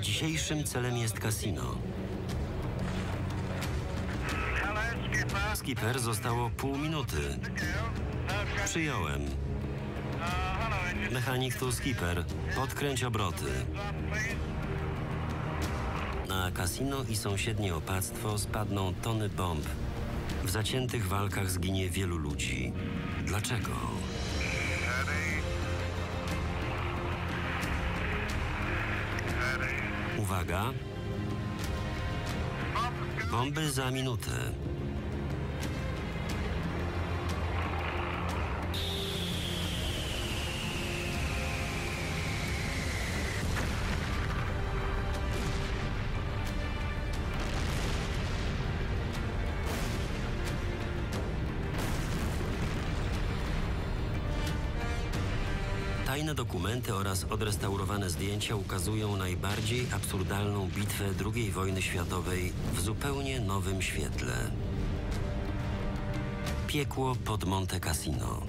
Dzisiejszym celem jest kasino. Skipper, zostało pół minuty. Przyjąłem. Mechanik tu Skipper. Podkręć obroty. Na kasino i sąsiednie opactwo spadną tony bomb. W zaciętych walkach zginie wielu ludzi. Dlaczego? Uwaga. Bomby za minutę. Tajne dokumenty oraz odrestaurowane zdjęcia ukazują najbardziej absurdalną bitwę II wojny światowej w zupełnie nowym świetle. Piekło pod Monte Cassino.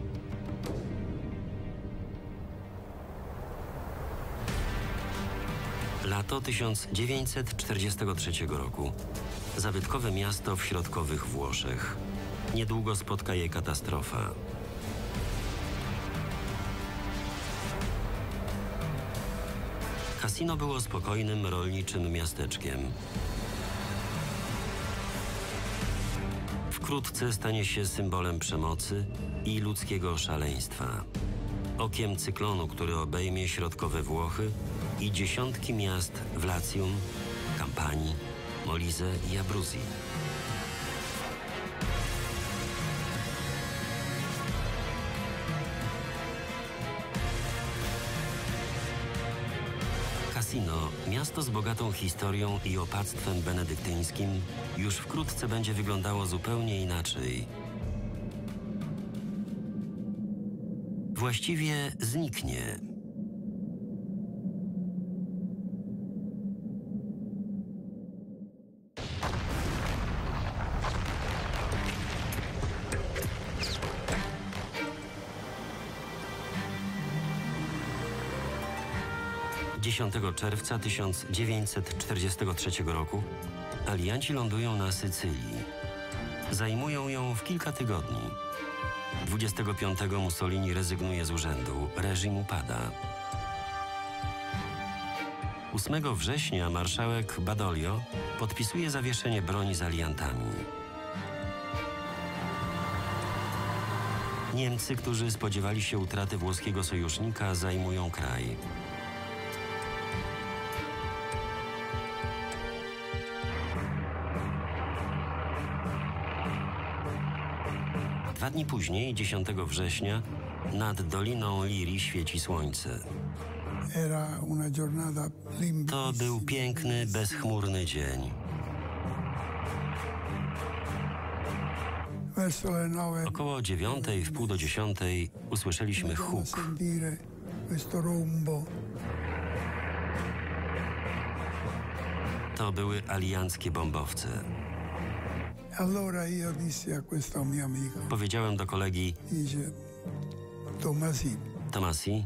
Lato 1943 roku. Zabytkowe miasto w środkowych Włoszech. Niedługo spotka je katastrofa. Casino było spokojnym, rolniczym miasteczkiem. Wkrótce stanie się symbolem przemocy i ludzkiego szaleństwa. Okiem cyklonu, który obejmie środkowe Włochy i dziesiątki miast w Latium, Campanii, Molise i Abruzji. Cassino, miasto z bogatą historią i opactwem benedyktyńskim, już wkrótce będzie wyglądało zupełnie inaczej. Właściwie zniknie. Dziesiątego czerwca 1943 roku alianci lądują na Sycylii. Zajmują ją w kilka tygodni. 25 Mussolini rezygnuje z urzędu. Reżim upada. 8 września marszałek Badoglio podpisuje zawieszenie broni z aliantami. Niemcy, którzy spodziewali się utraty włoskiego sojusznika, zajmują kraj. Dwa dni później, 10 września, nad Doliną Liri świeci słońce. To był piękny, bezchmurny dzień. Około 9, wpół do 10 usłyszeliśmy huk. To były alianckie bombowce. Powiedziałem do kolegi: Tomasi,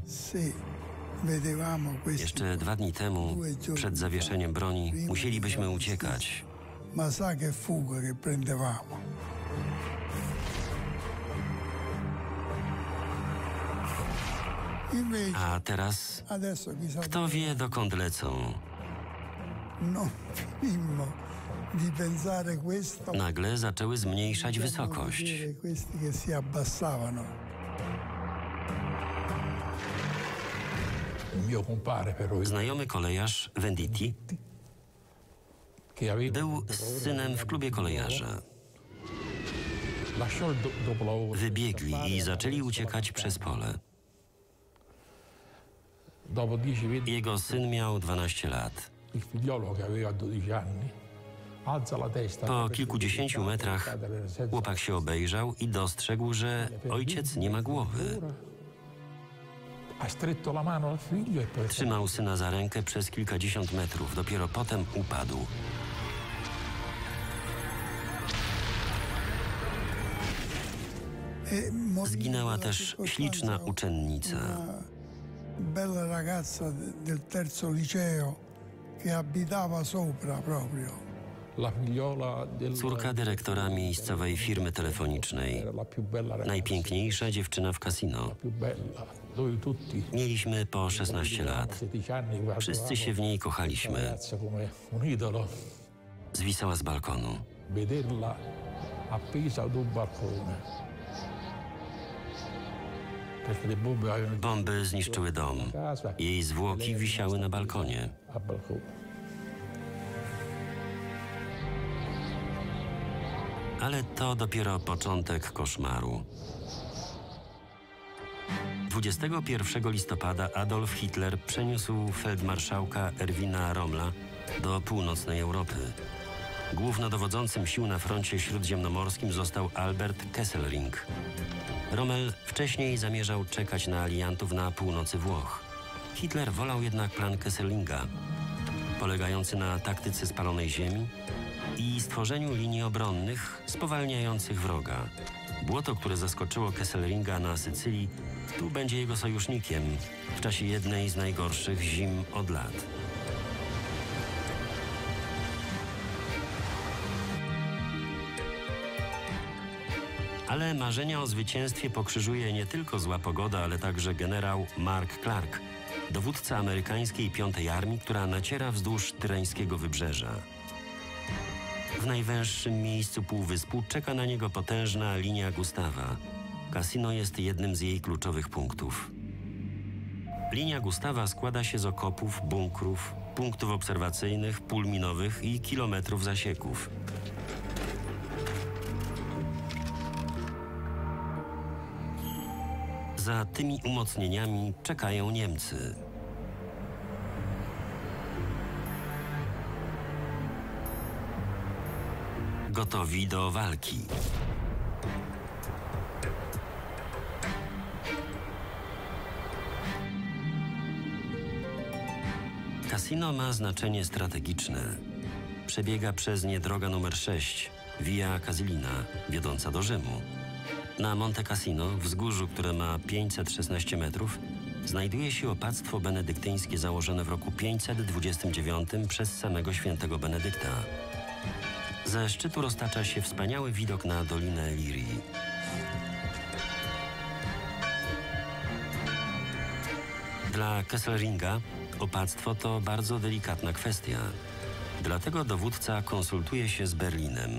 jeszcze 2 dni temu, przed zawieszeniem broni, musielibyśmy uciekać. A teraz kto wie, dokąd lecą? Nagle zaczęły zmniejszać wysokość. Znajomy kolejarz Venditti był synem w klubie kolejarza. Wybiegli i zaczęli uciekać przez pole. Jego syn miał 12 lat. Po kilkudziesięciu metrach chłopak się obejrzał i dostrzegł, że ojciec nie ma głowy. Trzymał syna za rękę przez kilkadziesiąt metrów, dopiero potem upadł. Zginęła też śliczna uczennica. che abitava sopra proprio. Córka dyrektora miejscowej firmy telefonicznej. Najpiękniejsza dziewczyna w kasino. Mieliśmy po 16 lat. Wszyscy się w niej kochaliśmy. Zwisała z balkonu. Bomby zniszczyły dom. Jej zwłoki wisiały na balkonie. Ale to dopiero początek koszmaru. 21 listopada Adolf Hitler przeniósł feldmarszałka Erwina Rommela do północnej Europy. Głównodowodzącym sił na froncie śródziemnomorskim został Albert Kesselring. Rommel wcześniej zamierzał czekać na aliantów na północy Włoch. Hitler wolał jednak plan Kesselringa, polegający na taktyce spalonej ziemi i stworzeniu linii obronnych spowalniających wroga. Błoto, które zaskoczyło Kesselringa na Sycylii, tu będzie jego sojusznikiem w czasie jednej z najgorszych zim od lat. Ale marzenia o zwycięstwie pokrzyżuje nie tylko zła pogoda, ale także generał Mark Clark, dowódca amerykańskiej 5. Armii, która naciera wzdłuż tyreńskiego wybrzeża. W najwęższym miejscu półwyspu czeka na niego potężna linia Gustawa. Kasino jest jednym z jej kluczowych punktów. Linia Gustawa składa się z okopów, bunkrów, punktów obserwacyjnych, pól minowych i kilometrów zasieków. Za tymi umocnieniami czekają Niemcy. Gotowi do walki. Kasino ma znaczenie strategiczne. Przebiega przez nie droga numer 6, Via Casilina, wiodąca do Rzymu. Na Monte Cassino, wzgórzu, które ma 516 metrów, znajduje się opactwo benedyktyńskie założone w roku 529 przez samego świętego Benedykta. Ze szczytu roztacza się wspaniały widok na Dolinę Lirii. Dla Kesselringa opactwo to bardzo delikatna kwestia. Dlatego dowódca konsultuje się z Berlinem.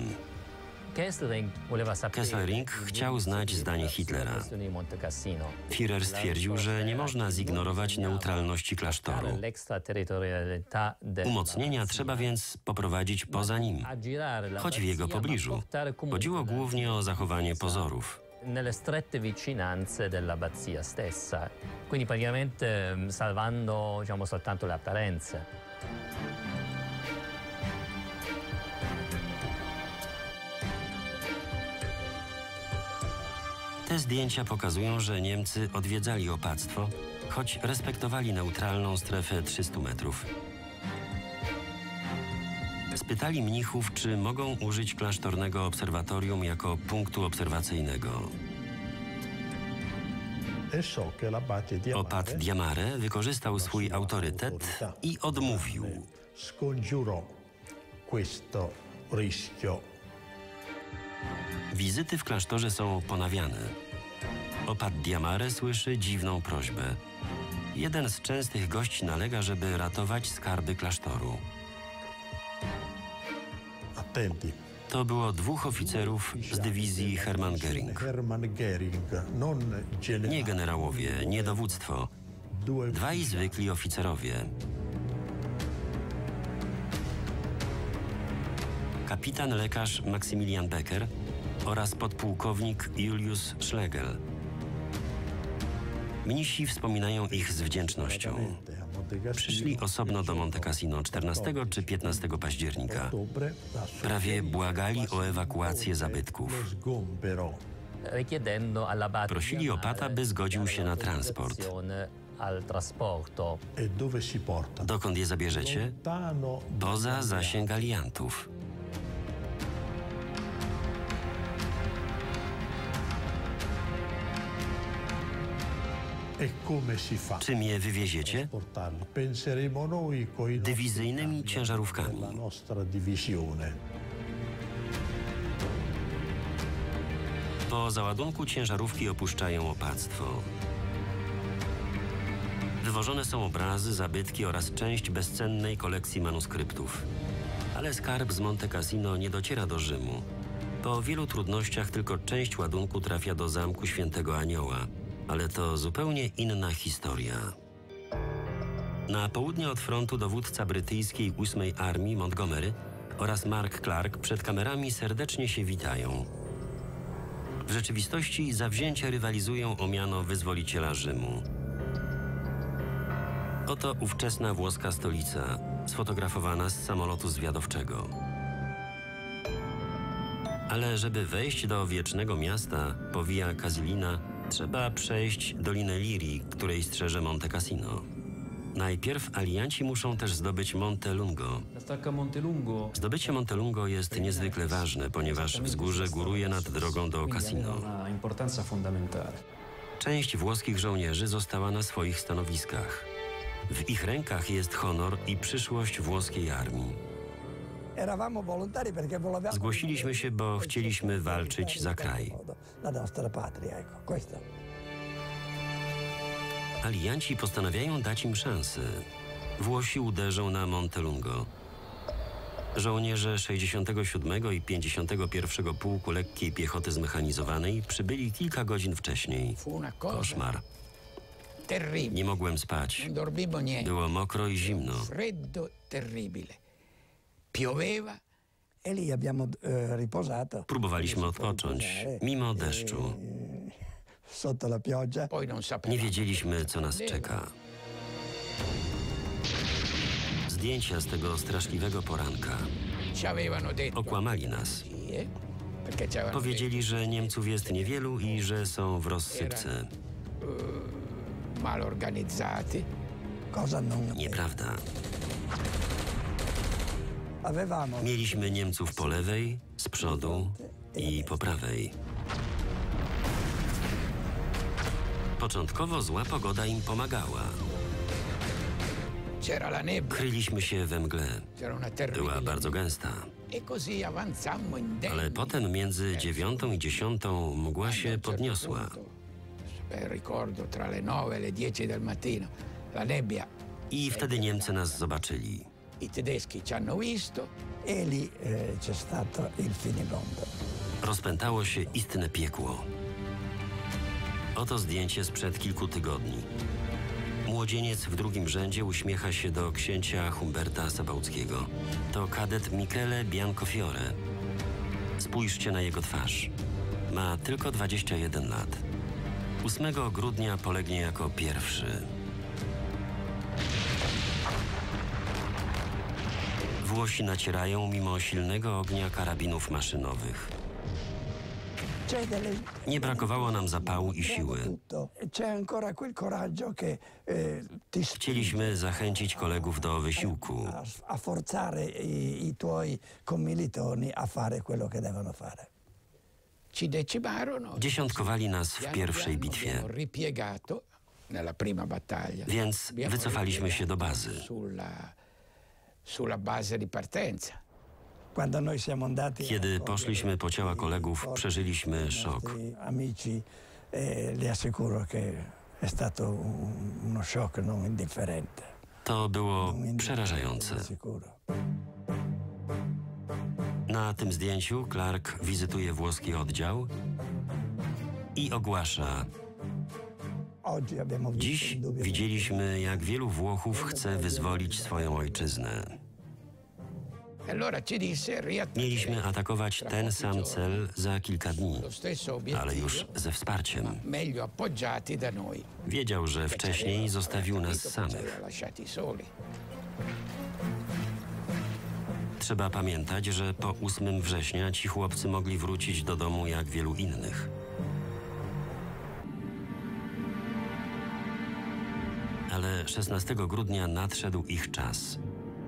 Kesselring chciał znać zdanie Hitlera. Führer stwierdził, że nie można zignorować neutralności klasztoru. Umocnienia trzeba więc poprowadzić poza nim, choć w jego pobliżu. Chodziło głównie o zachowanie pozorów. Nelle strette vicinanze dell'abbazia stessa, quindi praticamente salvando, diciamo, soltanto le apparenze. Te zdjęcia pokazują, że Niemcy odwiedzali opactwo, choć respektowali neutralną strefę 300 metrów. Spytali mnichów, czy mogą użyć klasztornego obserwatorium jako punktu obserwacyjnego. Opat Diamare wykorzystał swój autorytet i odmówił. Wizyty w klasztorze są ponawiane. Opat Diamare słyszy dziwną prośbę. Jeden z częstych gości nalega, żeby ratować skarby klasztoru. To było 2 oficerów z dywizji Hermann Göring. Nie generałowie, nie dowództwo. 2 zwykli oficerowie. Kapitan lekarz Maximilian Becker oraz podpułkownik Julius Schlegel. Mnisi wspominają ich z wdzięcznością. Przyszli osobno do Monte Cassino 14 czy 15 października. Prawie błagali o ewakuację zabytków. Prosili opata, by zgodził się na transport. Dokąd je zabierzecie? Poza zasięg aliantów. E come si fa? Czym je wywieziecie? Portarli. Penseremo noi coi Dywizyjnymi nostri ciężarówkami. la nostra divisione. Po załadunku ciężarówki opuszczają opactwo. Wywożone są obrazy, zabytki oraz część bezcennej kolekcji manuskryptów. Ale skarb z Monte Cassino nie dociera do Rzymu. Po wielu trudnościach tylko część ładunku trafia do Zamku Świętego Anioła. Ale to zupełnie inna historia. Na południe od frontu dowódca brytyjskiej 8. Armii Montgomery oraz Mark Clark przed kamerami serdecznie się witają. W rzeczywistości zawzięcie rywalizują o miano wyzwoliciela Rzymu. Oto ówczesna włoska stolica, sfotografowana z samolotu zwiadowczego. Ale żeby wejść do wiecznego miasta po Via Casilina, trzeba przejść Dolinę Lirii, której strzeże Monte Cassino. Najpierw alianci muszą też zdobyć Monte Lungo. Zdobycie Monte Lungo jest niezwykle ważne, ponieważ wzgórze góruje nad drogą do Cassino. Część włoskich żołnierzy została na swoich stanowiskach. W ich rękach jest honor i przyszłość włoskiej armii. Zgłosiliśmy się, bo chcieliśmy walczyć za kraj. Alianci postanawiają dać im szansę. Włosi uderzą na Monte Lungo. Żołnierze 67 i 51 Pułku Lekkiej Piechoty Zmechanizowanej przybyli kilka godzin wcześniej. Koszmar. Nie mogłem spać. Było mokro i zimno. Próbowaliśmy odpocząć, mimo deszczu. Nie wiedzieliśmy, co nas czeka. Zdjęcia z tego straszliwego poranka. Okłamali nas. Powiedzieli, że Niemców jest niewielu i że są w rozsypce. Nieprawda. Mieliśmy Niemców po lewej, z przodu i po prawej. Początkowo zła pogoda im pomagała. Kryliśmy się we mgle. Była bardzo gęsta. Ale potem między 9 i 10 mgła się podniosła. I wtedy Niemcy nas zobaczyli. Rozpętało się istne piekło. Oto zdjęcie sprzed kilku tygodni. Młodzieniec w drugim rzędzie uśmiecha się do księcia Humberta Sabałckiego. To kadet Michele Biancofiore. Spójrzcie na jego twarz. Ma tylko 21 lat. 8 grudnia polegnie jako pierwszy. Włosi nacierają mimo silnego ognia karabinów maszynowych. Nie brakowało nam zapału i siły. Chcieliśmy zachęcić kolegów do wysiłku. Dziesiątkowali nas w pierwszej bitwie. Więc wycofaliśmy się do bazy. Kiedy poszliśmy po ciała kolegów, przeżyliśmy szok. To było przerażające. Na tym zdjęciu Clark wizytuje włoski oddział i ogłasza: dziś widzieliśmy, jak wielu Włochów chce wyzwolić swoją ojczyznę. Mieliśmy atakować ten sam cel za kilka dni, ale już ze wsparciem. Wiedział, że wcześniej zostawił nas samych. Trzeba pamiętać, że po 8 września ci chłopcy mogli wrócić do domu jak wielu innych. Ale 16 grudnia nadszedł ich czas.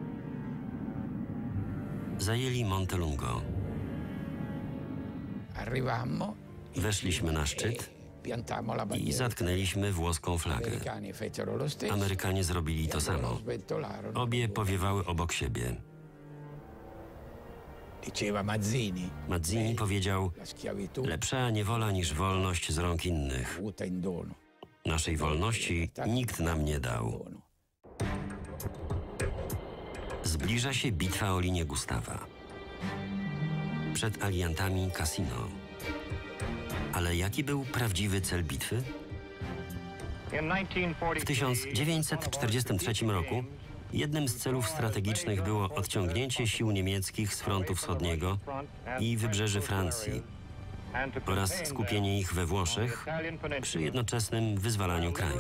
Zajęli Monte Lungo. Weszliśmy na szczyt i zatknęliśmy włoską flagę. Amerykanie zrobili to samo. Obie powiewały obok siebie. Mazzini powiedział: lepsza niewola niż wolność z rąk innych. Naszej wolności nikt nam nie dał. Zbliża się bitwa o linię Gustawa. Przed aliantami kasino. Ale jaki był prawdziwy cel bitwy? W 1943 roku jednym z celów strategicznych było odciągnięcie sił niemieckich z frontu wschodniego i wybrzeży Francji oraz skupienie ich we Włoszech przy jednoczesnym wyzwalaniu kraju.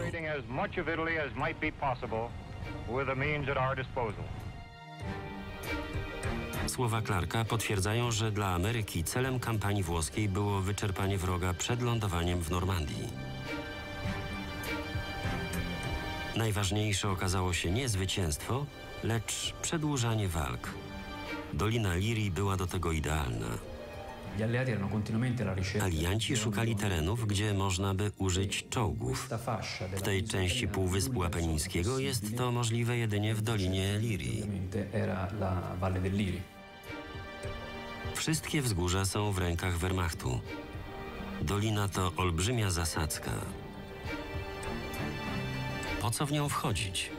Słowa Clarka potwierdzają, że dla Ameryki celem kampanii włoskiej było wyczerpanie wroga przed lądowaniem w Normandii. Najważniejsze okazało się nie zwycięstwo, lecz przedłużanie walk. Dolina Lirii była do tego idealna. Alianci szukali terenów, gdzie można by użyć czołgów. W tej części Półwyspu Apenińskiego jest to możliwe jedynie w Dolinie Lirii. Wszystkie wzgórza są w rękach Wehrmachtu. Dolina to olbrzymia zasadzka. Po co w nią wchodzić?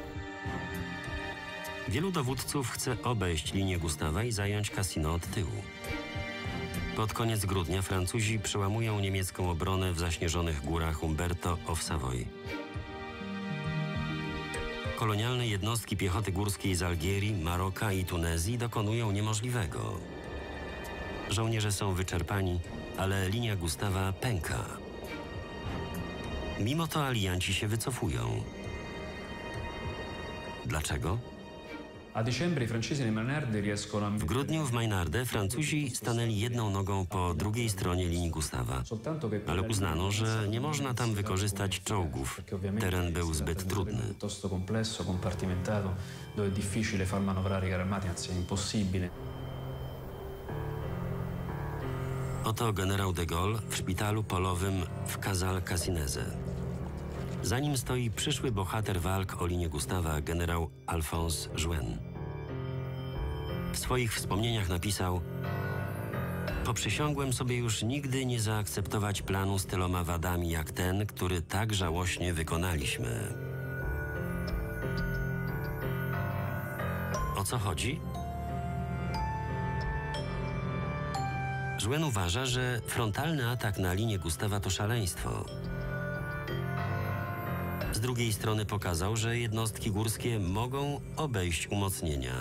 Wielu dowódców chce obejść linię Gustawa i zająć Cassino od tyłu. Pod koniec grudnia Francuzi przełamują niemiecką obronę w zaśnieżonych górach Umberto of Savoy. Kolonialne jednostki piechoty górskiej z Algierii, Maroka i Tunezji dokonują niemożliwego. Żołnierze są wyczerpani, ale linia Gustawa pęka. Mimo to alianci się wycofują. Dlaczego? W grudniu w Maynarde Francuzi stanęli jedną nogą po drugiej stronie linii Gustawa, ale uznano, że nie można tam wykorzystać czołgów. Teren był zbyt trudny. Oto generał de Gaulle w szpitalu polowym w Casal-Cassinese. Za nim stoi przyszły bohater walk o linię Gustawa, generał Alphonse Juin. W swoich wspomnieniach napisał: poprzysiągłem sobie już nigdy nie zaakceptować planu z tyloma wadami jak ten, który tak żałośnie wykonaliśmy. O co chodzi? Juin uważa, że frontalny atak na linię Gustawa to szaleństwo. Z drugiej strony pokazał, że jednostki górskie mogą obejść umocnienia.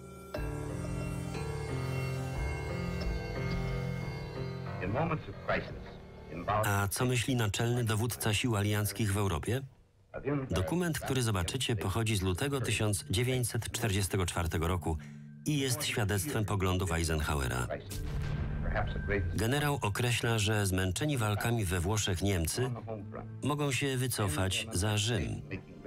A co myśli naczelny dowódca sił alianckich w Europie? Dokument, który zobaczycie, pochodzi z lutego 1944 roku i jest świadectwem poglądów Eisenhowera. Generał określa, że zmęczeni walkami we Włoszech Niemcy mogą się wycofać za Rzym.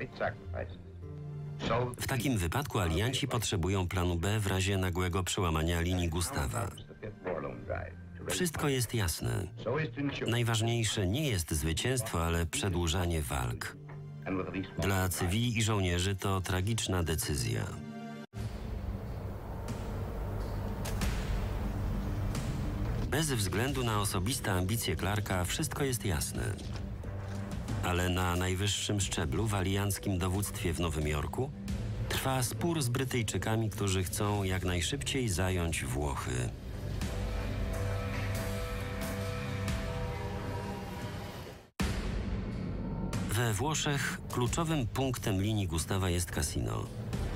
W takim wypadku alianci potrzebują planu B w razie nagłego przełamania linii Gustawa. Wszystko jest jasne. Najważniejsze nie jest zwycięstwo, ale przedłużanie walk. Dla cywili i żołnierzy to tragiczna decyzja. Bez względu na osobiste ambicje Clarka wszystko jest jasne. Ale na najwyższym szczeblu w alianckim dowództwie w Nowym Jorku trwa spór z Brytyjczykami, którzy chcą jak najszybciej zająć Włochy. We Włoszech kluczowym punktem linii Gustawa jest Cassino.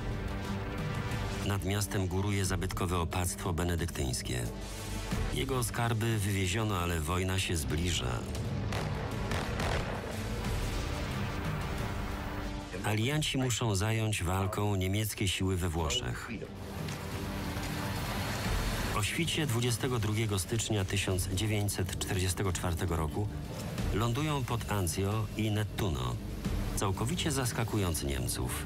Nad miastem góruje zabytkowe opactwo benedyktyńskie. Jego skarby wywieziono, ale wojna się zbliża. Alianci muszą zająć walką niemieckie siły we Włoszech. O świcie 22 stycznia 1944 roku lądują pod Anzio i Nettuno, całkowicie zaskakując Niemców.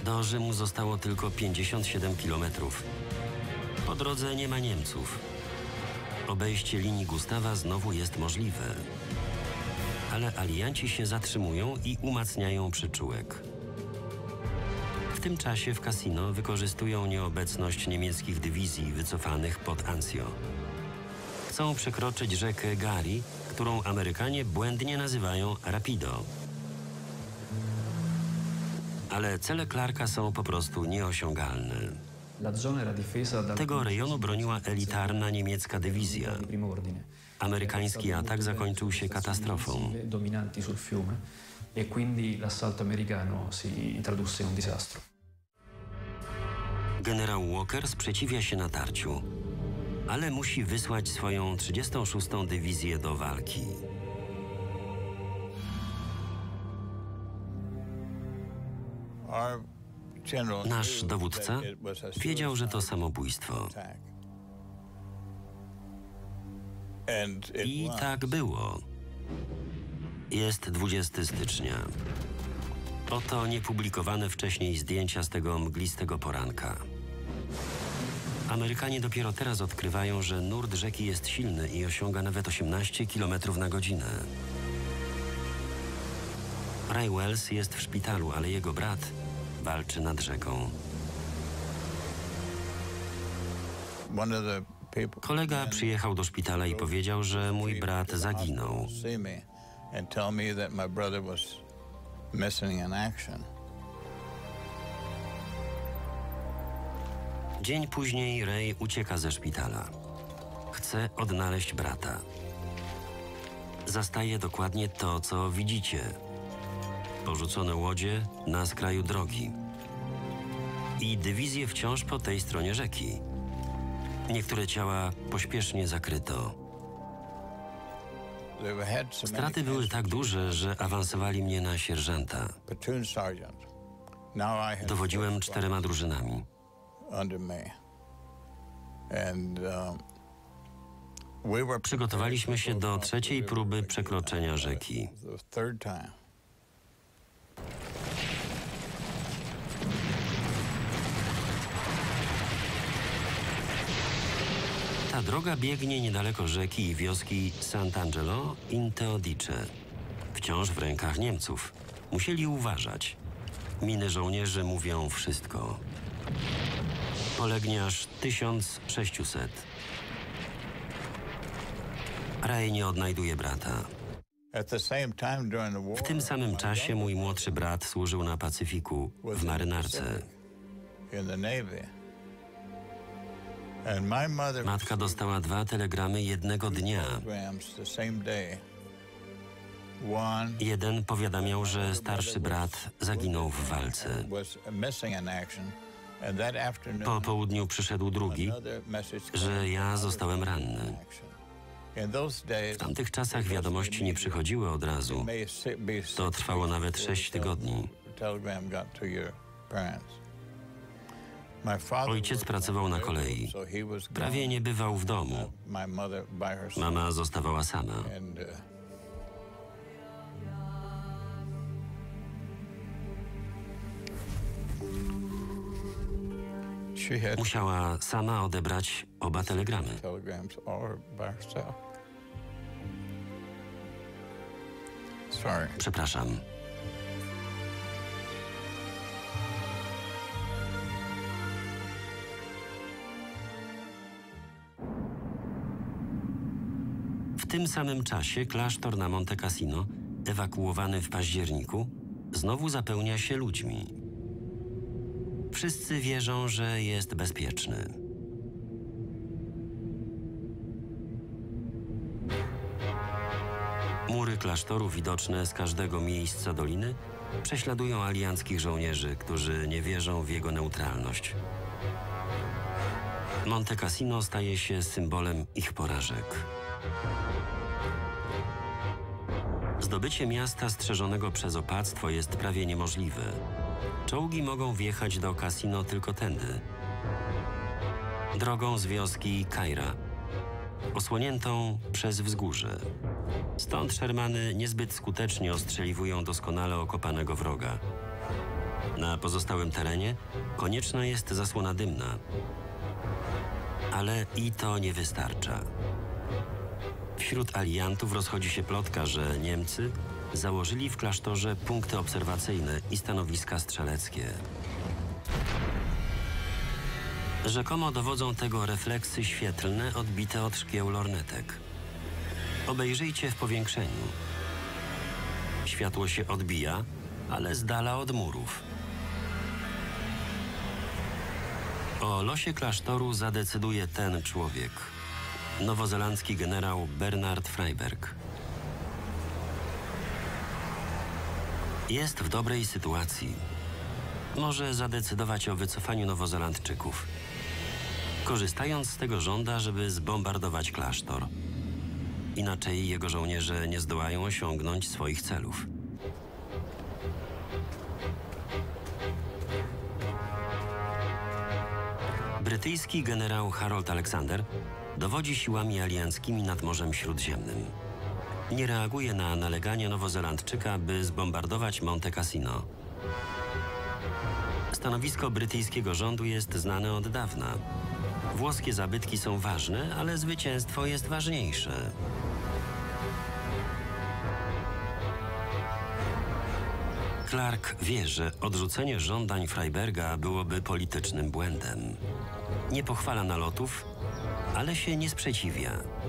Do Rzymu zostało tylko 57 kilometrów. Po drodze nie ma Niemców. Obejście linii Gustawa znowu jest możliwe. Ale alianci się zatrzymują i umacniają przyczółek. W tym czasie w Cassino wykorzystują nieobecność niemieckich dywizji wycofanych pod Anzio. Chcą przekroczyć rzekę Gari, którą Amerykanie błędnie nazywają Rapido. Ale cele Clarka są po prostu nieosiągalne. Tego rejonu broniła elitarna niemiecka dywizja. Amerykański atak zakończył się katastrofą. Generał Walker sprzeciwia się natarciu, ale musi wysłać swoją 36. dywizję do walki. Nasz dowódca wiedział, że to samobójstwo. I tak było. Jest 20 stycznia. Oto niepublikowane wcześniej zdjęcia z tego mglistego poranka. Amerykanie dopiero teraz odkrywają, że nurt rzeki jest silny i osiąga nawet 18 km na godzinę. Ray Wells jest w szpitalu, ale jego brat walczy nad rzeką. Kolega przyjechał do szpitala i powiedział, że mój brat zaginął. Dzień później Ray ucieka ze szpitala. Chce odnaleźć brata. Zastaje dokładnie to, co widzicie. Porzucone łodzie na skraju drogi. I dywizje wciąż po tej stronie rzeki. Niektóre ciała pośpiesznie zakryto. Straty były tak duże, że awansowali mnie na sierżanta. Dowodziłem 4 drużynami. Przygotowaliśmy się do 3. próby przekroczenia rzeki. Ta droga biegnie niedaleko rzeki i wioski Sant'Angelo in Teodice. Wciąż w rękach Niemców. Musieli uważać. Miny żołnierzy mówią wszystko. Polegnie aż 1600. Ray nie odnajduje brata. W tym samym czasie mój młodszy brat służył na Pacyfiku w marynarce. Matka dostała 2 telegramy jednego dnia. Jeden powiadamiał, że starszy brat zaginął w walce. Po południu przyszedł drugi, że ja zostałem ranny. W tamtych czasach wiadomości nie przychodziły od razu. To trwało nawet 6 tygodni. Ojciec pracował na kolei. Prawie nie bywał w domu. Mama zostawała sama. Musiała sama odebrać oba telegramy. Przepraszam. W tym samym czasie klasztor na Monte Cassino, ewakuowany w październiku, znowu zapełnia się ludźmi. Wszyscy wierzą, że jest bezpieczny. Mury klasztoru widoczne z każdego miejsca doliny prześladują alianckich żołnierzy, którzy nie wierzą w jego neutralność. Monte Cassino staje się symbolem ich porażek. Zdobycie miasta strzeżonego przez opactwo jest prawie niemożliwe. Czołgi mogą wjechać do Cassino tylko tędy. Drogą z wioski Kaira, osłoniętą przez wzgórze. Stąd Shermany niezbyt skutecznie ostrzeliwują doskonale okopanego wroga. Na pozostałym terenie konieczna jest zasłona dymna. Ale i to nie wystarcza. Wśród aliantów rozchodzi się plotka, że Niemcy założyli w klasztorze punkty obserwacyjne i stanowiska strzeleckie. Rzekomo dowodzą tego refleksy świetlne odbite od szkieł lornetek. Obejrzyjcie w powiększeniu. Światło się odbija, ale z dala od murów. O losie klasztoru zadecyduje ten człowiek. Nowozelandzki generał Bernard Freyberg. Jest w dobrej sytuacji. Może zadecydować o wycofaniu Nowozelandczyków. Korzystając z tego żąda, żeby zbombardować klasztor. Inaczej jego żołnierze nie zdołają osiągnąć swoich celów. Brytyjski generał Harold Alexander dowodzi siłami alianckimi nad Morzem Śródziemnym. Nie reaguje na naleganie Nowozelandczyka, by zbombardować Monte Cassino. Stanowisko brytyjskiego rządu jest znane od dawna. Włoskie zabytki są ważne, ale zwycięstwo jest ważniejsze. Clark wie, że odrzucenie żądań Freyberga byłoby politycznym błędem. Nie pochwala nalotów, ale się nie sprzeciwia.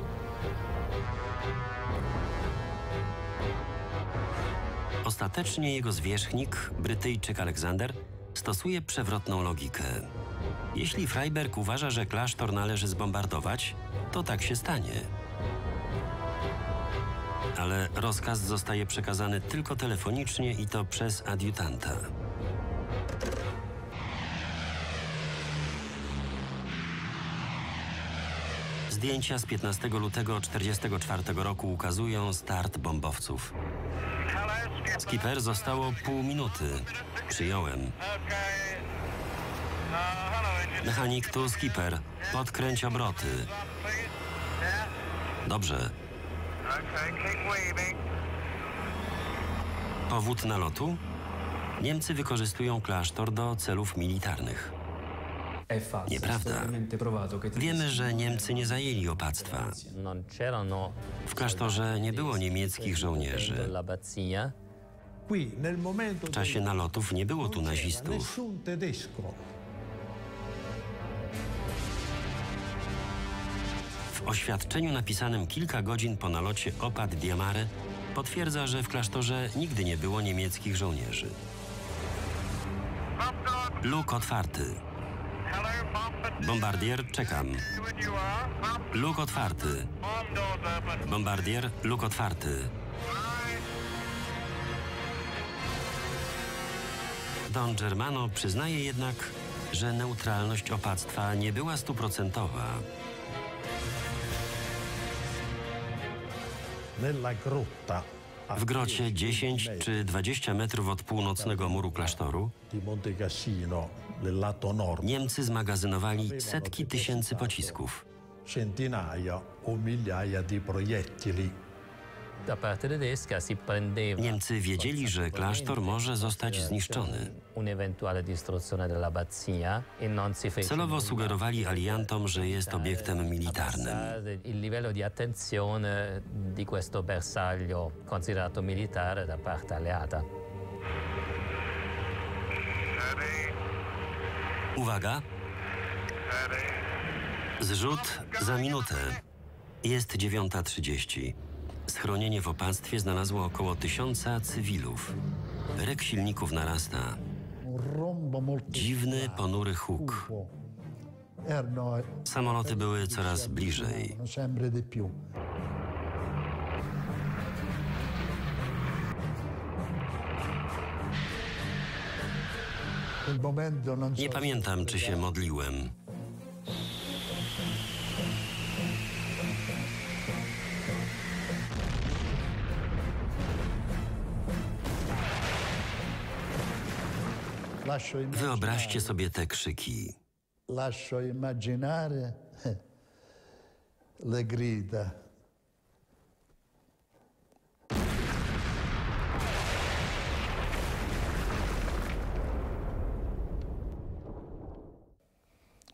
Ostatecznie jego zwierzchnik, Brytyjczyk Aleksander, stosuje przewrotną logikę. Jeśli Freyberg uważa, że klasztor należy zbombardować, to tak się stanie. Ale rozkaz zostaje przekazany tylko telefonicznie i to przez adiutanta. Zdjęcia z 15 lutego 1944 roku ukazują start bombowców. Skipper zostało pół minuty. Przyjąłem. Mechanik tu skipper. Podkręć obroty. Dobrze. Powód nalotu? Niemcy wykorzystują klasztor do celów militarnych. Nieprawda. Wiemy, że Niemcy nie zajęli opactwa. W klasztorze nie było niemieckich żołnierzy. W czasie nalotów nie było tu nazistów. W oświadczeniu napisanym kilka godzin po nalocie Opad Diamare potwierdza, że w klasztorze nigdy nie było niemieckich żołnierzy. Luk otwarty. Bombardier, czekam. Luk otwarty. Bombardier, luk otwarty. Don Germano przyznaje jednak, że neutralność opactwa nie była stuprocentowa. W grocie 10 czy 20 metrów od północnego muru klasztoru Niemcy zmagazynowali setki tysięcy pocisków. Niemcy wiedzieli, że klasztor może zostać zniszczony. Celowo sugerowali aliantom, że jest obiektem militarnym. Uwaga! Zrzut za minutę. Jest 9:30. Schronienie w opactwie znalazło około 1000 cywilów. Ryk silników narasta. Dziwny, ponury huk. Samoloty były coraz bliżej. Nie pamiętam, czy się modliłem. Wyobraźcie sobie te krzyki. Lascio immaginare le grida.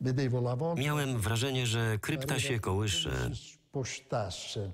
Vedevo la volta Miałem wrażenie, że krypta się kołysze. si spostasse.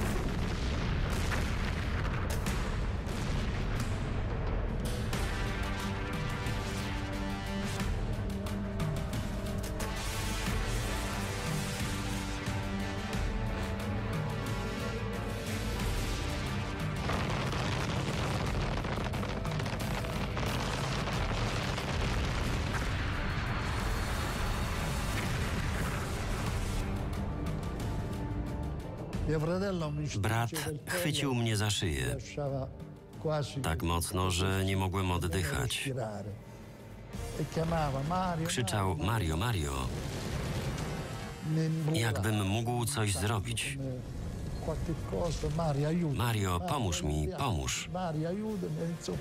Mio fratello mi Brat stringeva il chwycił collo, mnie za mi szyję lasciava quasi tak mocno, że nie mogłem oddychać. respirare. E chiamava Mario, Krzyczał Mario, Mario, mi implorava. jakbym mógł coś zrobić. Qualche cosa, Mario, aiutami. Mario, pomóż mi, pomóż. Mario, aiutami, insomma.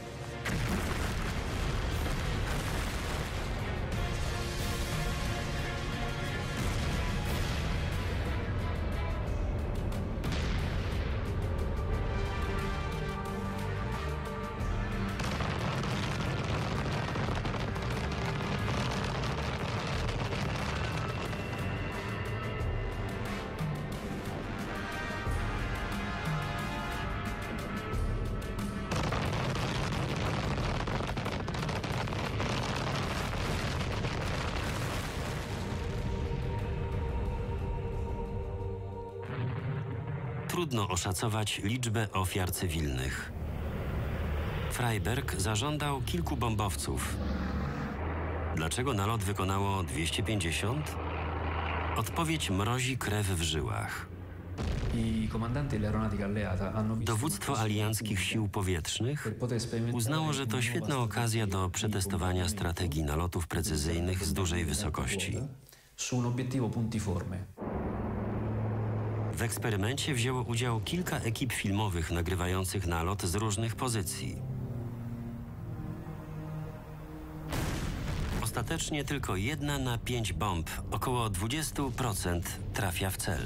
Trudno oszacować liczbę ofiar cywilnych. Freiberg zażądał kilku bombowców. Dlaczego nalot wykonało 250? Odpowiedź mrozi krew w żyłach. Dowództwo alianckich sił powietrznych uznało, że to świetna okazja do przetestowania strategii nalotów precyzyjnych z dużej wysokości. W eksperymencie wzięło udział kilka ekip filmowych nagrywających nalot z różnych pozycji. Ostatecznie tylko 1 na 5 bomb, około 20%, trafia w cel.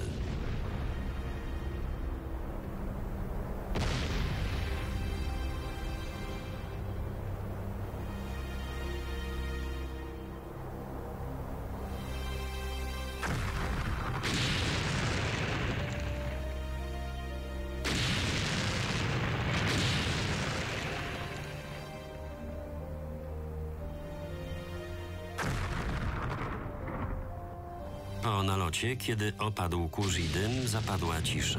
Po nalocie, kiedy opadł kurz i dym, zapadła cisza.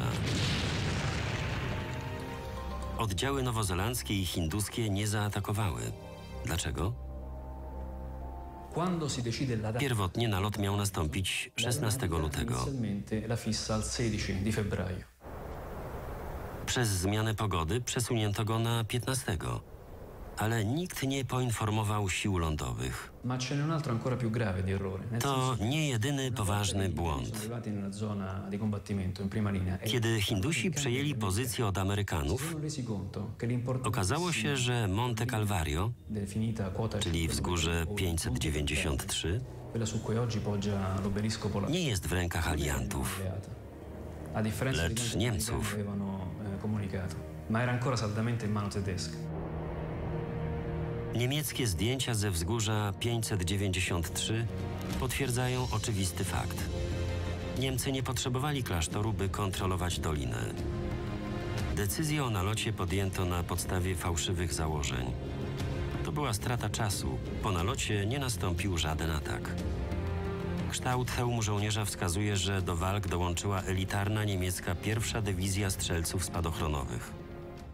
Oddziały nowozelandzkie i hinduskie nie zaatakowały. Dlaczego? Pierwotnie nalot miał nastąpić 16 lutego. Przez zmianę pogody przesunięto go na 15. Ale nikt nie poinformował sił lądowych. To nie jedyny poważny błąd. Kiedy Hindusi przejęli pozycję od Amerykanów, okazało się, że Monte Calvario, czyli wzgórze 593, nie jest w rękach aliantów, lecz Niemców. Niemieckie zdjęcia ze wzgórza 593 potwierdzają oczywisty fakt. Niemcy nie potrzebowali klasztoru, by kontrolować dolinę. Decyzję o nalocie podjęto na podstawie fałszywych założeń. To była strata czasu. Po nalocie nie nastąpił żaden atak. Kształt hełmu żołnierza wskazuje, że do walk dołączyła elitarna niemiecka 1. Dywizja Strzelców Spadochronowych.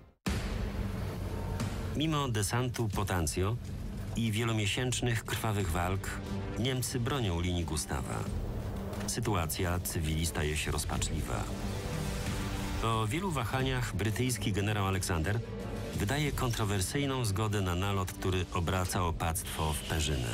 Mimo desantu Potencio i wielomiesięcznych krwawych walk, Niemcy bronią linii Gustawa. Sytuacja cywili staje się rozpaczliwa. Po wielu wahaniach brytyjski generał Aleksander wydaje kontrowersyjną zgodę na nalot, który obraca opactwo w perzynę.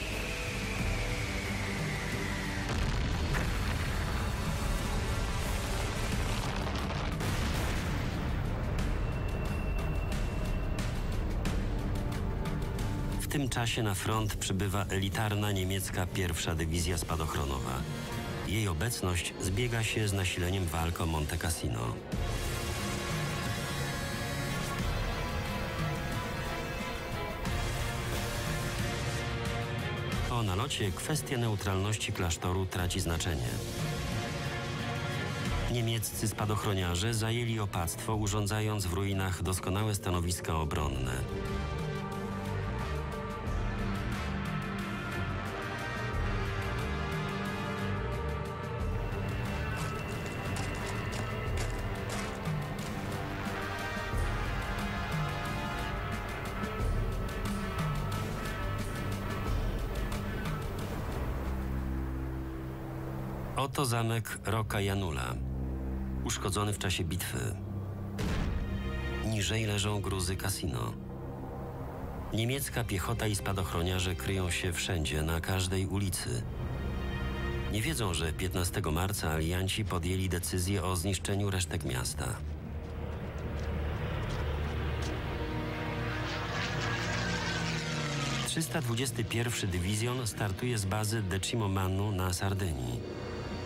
W tym czasie na front przybywa elitarna niemiecka 1. Dywizja Spadochronowa. Jej obecność zbiega się z nasileniem walk o Monte Cassino. Po po nalocie kwestia neutralności klasztoru traci znaczenie. Niemieccy spadochroniarze zajęli opactwo, urządzając w ruinach doskonałe stanowiska obronne. Oto zamek Rocca Janula, uszkodzony w czasie bitwy. Niżej leżą gruzy kasino. Niemiecka piechota i spadochroniarze kryją się wszędzie, na każdej ulicy. Nie wiedzą, że 15 marca alianci podjęli decyzję o zniszczeniu resztek miasta. – 321 Dywizjon startuje z bazy Decimomannu na Sardynii.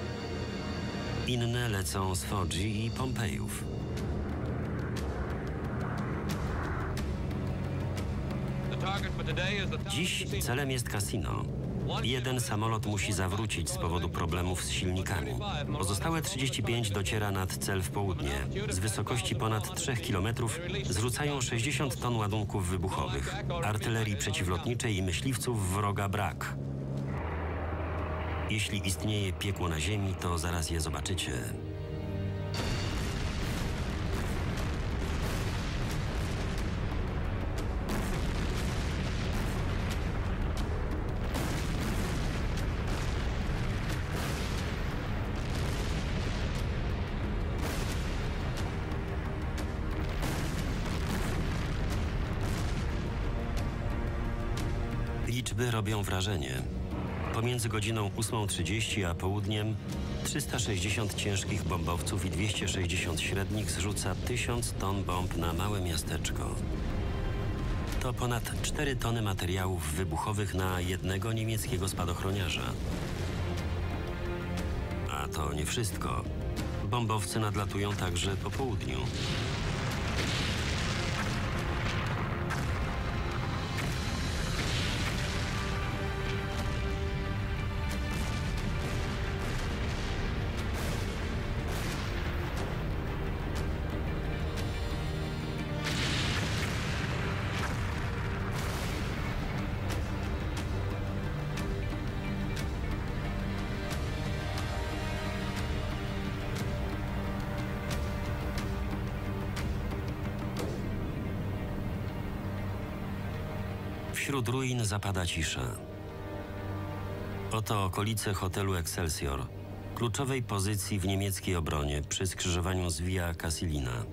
Inne lecą z Foggi i Pompejów. Dziś celem jest kasino. Jeden samolot musi zawrócić z powodu problemów z silnikami. Pozostałe 35 dociera nad cel w południe. Z wysokości ponad 3 km zrzucają 60 ton ładunków wybuchowych, artylerii przeciwlotniczej i myśliwców wroga brak. Jeśli istnieje piekło na ziemi, to zaraz je zobaczycie. Liczby robią wrażenie. Pomiędzy godziną 8:30 a południem 360 ciężkich bombowców i 260 średnich zrzuca 1000 ton bomb na małe miasteczko. To ponad 4 tony materiałów wybuchowych na jednego niemieckiego spadochroniarza. A to nie wszystko. Bombowcy nadlatują także po południu. Wśród ruin zapada cisza. Oto okolice hotelu Excelsior, kluczowej pozycji w niemieckiej obronie przy skrzyżowaniu z Via Casilina.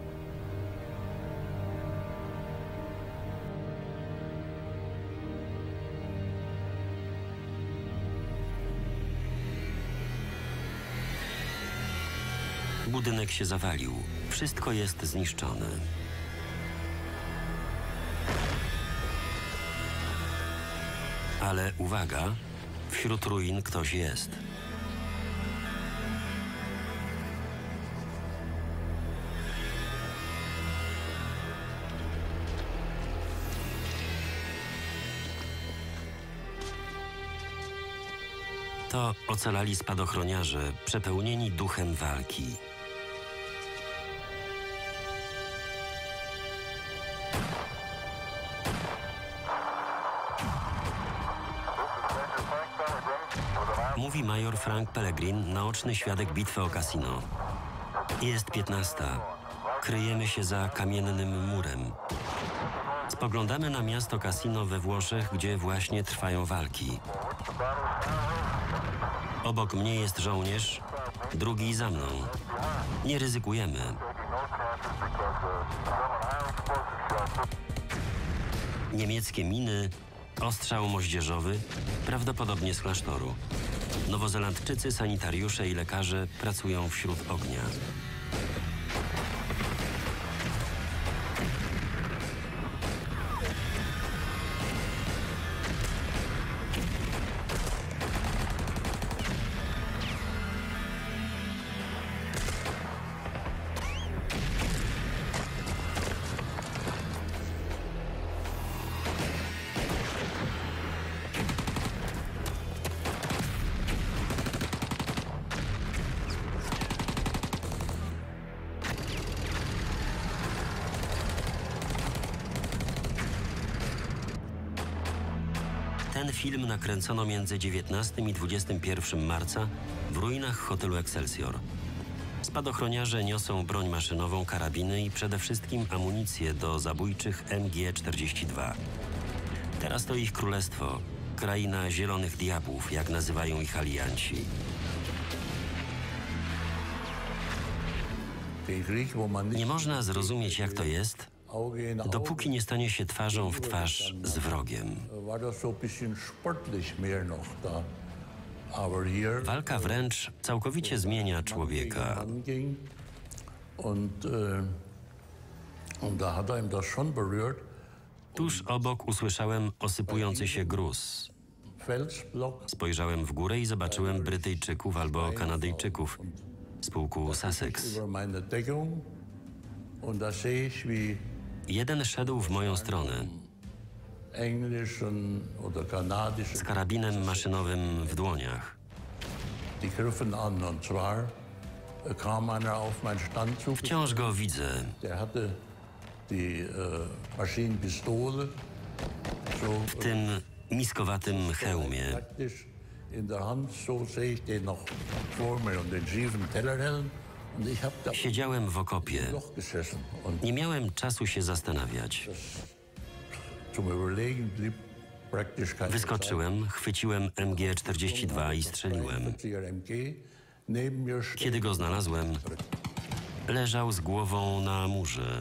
Budynek się zawalił. Wszystko jest zniszczone. Ale uwaga, wśród ruin ktoś jest. To ocalali spadochroniarze, przepełnieni duchem walki. Mówi major Frank Pellegrin, naoczny świadek bitwy o Cassino. Jest 15. Kryjemy się za kamiennym murem. Spoglądamy na miasto Cassino we Włoszech, gdzie właśnie trwają walki. Obok mnie jest żołnierz, drugi za mną. Nie ryzykujemy. Niemieckie miny, ostrzał moździerzowy, prawdopodobnie z klasztoru. Nowozelandczycy, sanitariusze i lekarze pracują wśród ognia. Ten film nakręcono między 19 i 21 marca w ruinach hotelu Excelsior. Spadochroniarze niosą broń maszynową, karabiny i przede wszystkim amunicję do zabójczych MG-42. Teraz to ich królestwo, kraina zielonych diabłów, jak nazywają ich alianci. Nie można zrozumieć, jak to jest, dopóki nie stanie się twarzą w twarz z wrogiem. Walka wręcz całkowicie zmienia człowieka. Tuż obok usłyszałem osypujący się gruz. Spojrzałem w górę i zobaczyłem Brytyjczyków albo Kanadyjczyków z pułku Sussex. Jeden szedł w moją stronę z karabinem maszynowym w dłoniach. Wciąż go widzę. W tym miskowatym hełmie. Siedziałem w okopie. Nie miałem czasu się zastanawiać. Wyskoczyłem, chwyciłem MG-42 i strzeliłem. Kiedy go znalazłem, leżał z głową na murze.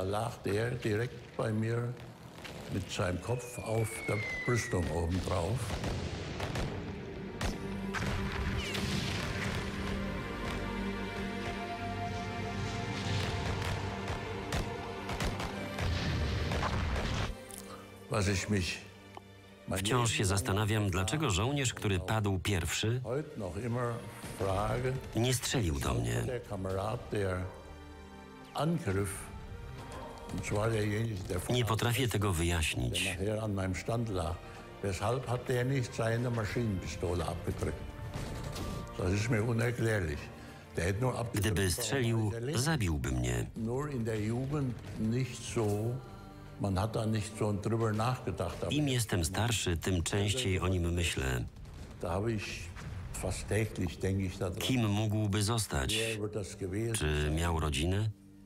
Mit seinem Kopf auf der Brüstung obendrauf. Wciąż się zastanawiam, dlaczego żołnierz, który padł pierwszy, nie strzelił do mnie. Nie potrafię tego wyjaśnić. Gdyby strzelił, zabiłby mnie. Im jestem starszy, tym częściej o nim myślę. Kim mógłby zostać? Czy miał rodzinę?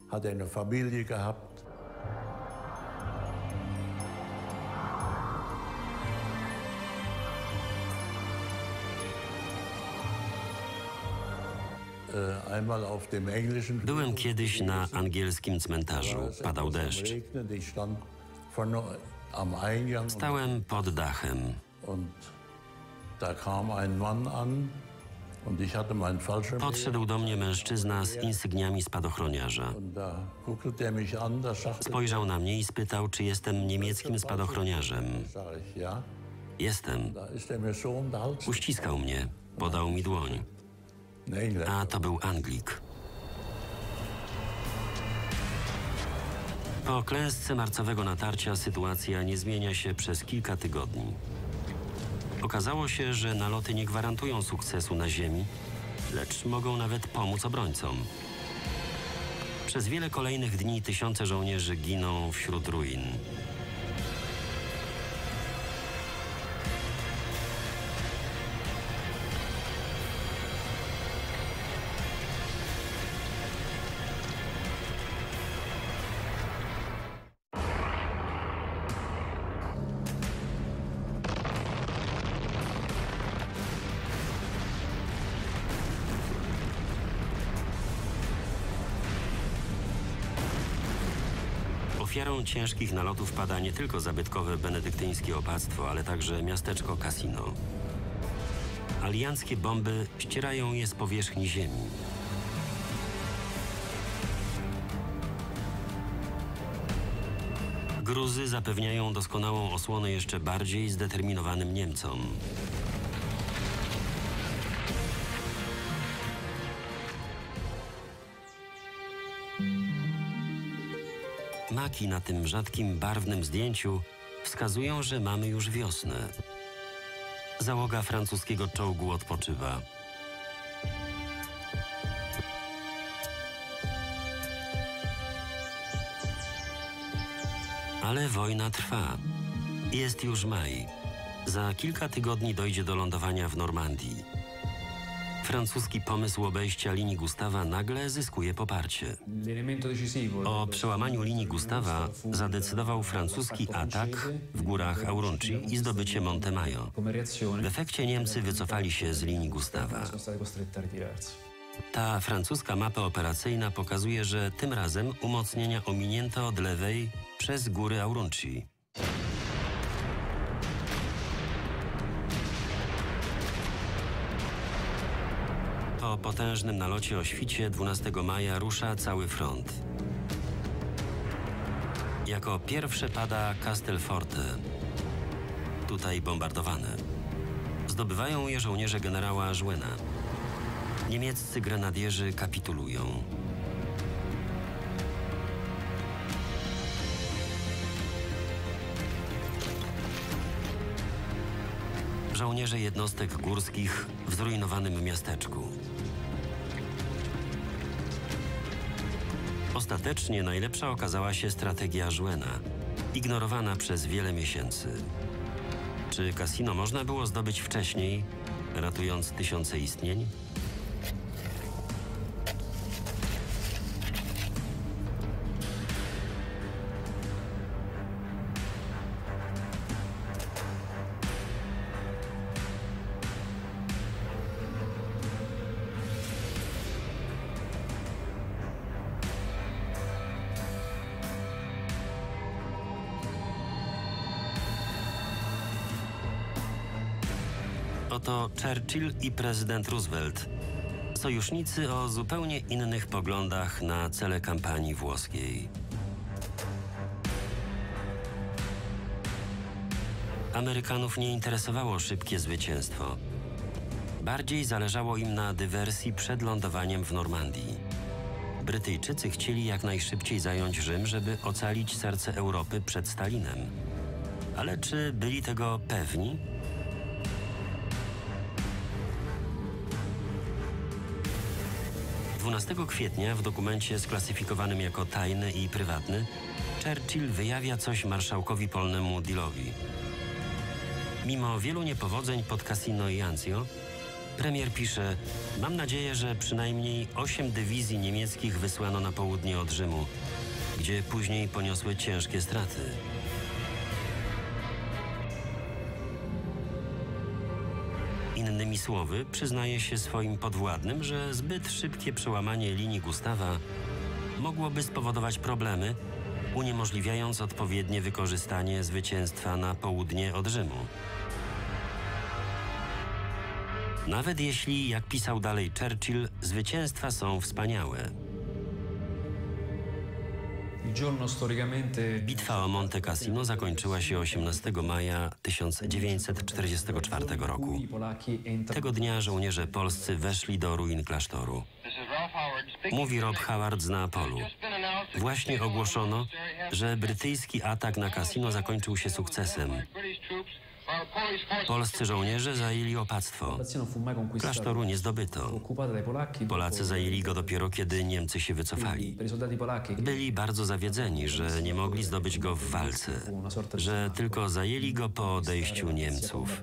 Byłem kiedyś na angielskim cmentarzu. Padał deszcz. Stałem pod dachem. Podszedł do mnie mężczyzna z insygniami spadochroniarza. Spojrzał na mnie i spytał, czy jestem niemieckim spadochroniarzem. Jestem. Uściskał mnie, podał mi dłoń. A to był Anglik. Po klęsce marcowego natarcia sytuacja nie zmienia się przez kilka tygodni. Okazało się, że naloty nie gwarantują sukcesu na ziemi, lecz mogą nawet pomóc obrońcom. Przez wiele kolejnych dni tysiące żołnierzy giną wśród ruin. Ofiarą ciężkich nalotów pada nie tylko zabytkowe benedyktyńskie opactwo, ale także miasteczko Cassino. Alianckie bomby ścierają je z powierzchni ziemi. Gruzy zapewniają doskonałą osłonę jeszcze bardziej zdeterminowanym Niemcom. Maki na tym rzadkim, barwnym zdjęciu wskazują, że mamy już wiosnę. Załoga francuskiego czołgu odpoczywa. Ale wojna trwa. Jest już maj. Za kilka tygodni dojdzie do lądowania w Normandii. Francuski pomysł obejścia linii Gustawa nagle zyskuje poparcie. O przełamaniu linii Gustawa zadecydował francuski atak w górach Aurunci i zdobycie Monte Maio. W efekcie Niemcy wycofali się z linii Gustawa. Ta francuska mapa operacyjna pokazuje, że tym razem umocnienia ominięto od lewej przez góry Aurunci. Po potężnym nalocie o świcie 12 maja rusza cały front. Jako pierwsze pada Castelforte, tutaj bombardowane. Zdobywają je żołnierze generała Jouena. Niemieccy grenadierzy kapitulują. Żołnierze jednostek górskich w zrujnowanym miasteczku. Ostatecznie najlepsza okazała się strategia Jouena, ignorowana przez wiele miesięcy. Czy Cassino można było zdobyć wcześniej, ratując tysiące istnień? Oto Churchill i prezydent Roosevelt, sojusznicy o zupełnie innych poglądach na cele kampanii włoskiej. Amerykanów nie interesowało szybkie zwycięstwo. Bardziej zależało im na dywersji przed lądowaniem w Normandii. Brytyjczycy chcieli jak najszybciej zająć Rzym, żeby ocalić serce Europy przed Stalinem. Ale czy byli tego pewni? Dnia 12 kwietnia w dokumencie sklasyfikowanym jako tajny i prywatny Churchill wyjawia coś marszałkowi polnemu Dillowi. Mimo wielu niepowodzeń pod Cassino i Anzio, premier pisze: mam nadzieję, że przynajmniej 8 dywizji niemieckich wysłano na południe od Rzymu, gdzie później poniosły ciężkie straty. Innymi słowy, przyznaje się swoim podwładnym, że zbyt szybkie przełamanie linii Gustawa mogłoby spowodować problemy, uniemożliwiając odpowiednie wykorzystanie zwycięstwa na południe od Rzymu. Nawet jeśli, jak pisał dalej Churchill, zwycięstwa są wspaniałe. Bitwa o Monte Cassino zakończyła się 18 maja 1944 roku. Tego dnia żołnierze polscy weszli do ruin klasztoru. Mówi Rob Howard z Neapolu. Właśnie ogłoszono, że brytyjski atak na Cassino zakończył się sukcesem. Polscy żołnierze zajęli opactwo. Klasztoru nie zdobyto. Polacy zajęli go dopiero, kiedy Niemcy się wycofali. Byli bardzo zawiedzeni, że nie mogli zdobyć go w walce, że tylko zajęli go po odejściu Niemców.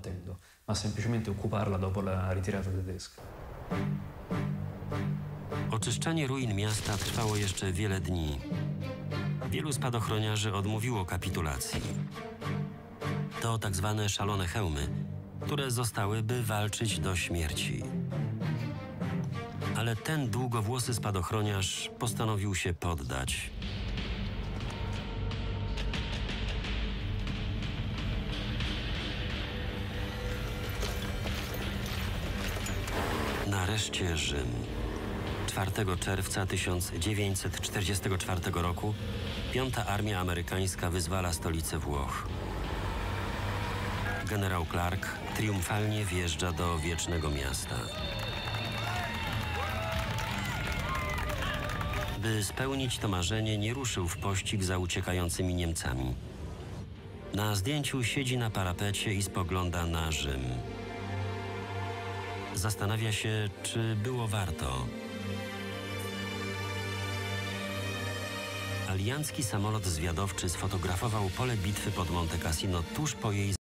Oczyszczanie ruin miasta trwało jeszcze wiele dni. Wielu spadochroniarzy odmówiło kapitulacji. To tak zwane szalone hełmy, które zostały, by walczyć do śmierci. Ale ten długowłosy spadochroniarz postanowił się poddać. Nareszcie Rzym. 4 czerwca 1944 roku 5. Armia Amerykańska wyzwala stolicę Włoch. Generał Clark triumfalnie wjeżdża do wiecznego miasta. By spełnić to marzenie, nie ruszył w pościg za uciekającymi Niemcami. Na zdjęciu siedzi na parapecie i spogląda na Rzym. Zastanawia się, czy było warto. Aliancki samolot zwiadowczy sfotografował pole bitwy pod Monte Cassino tuż po jej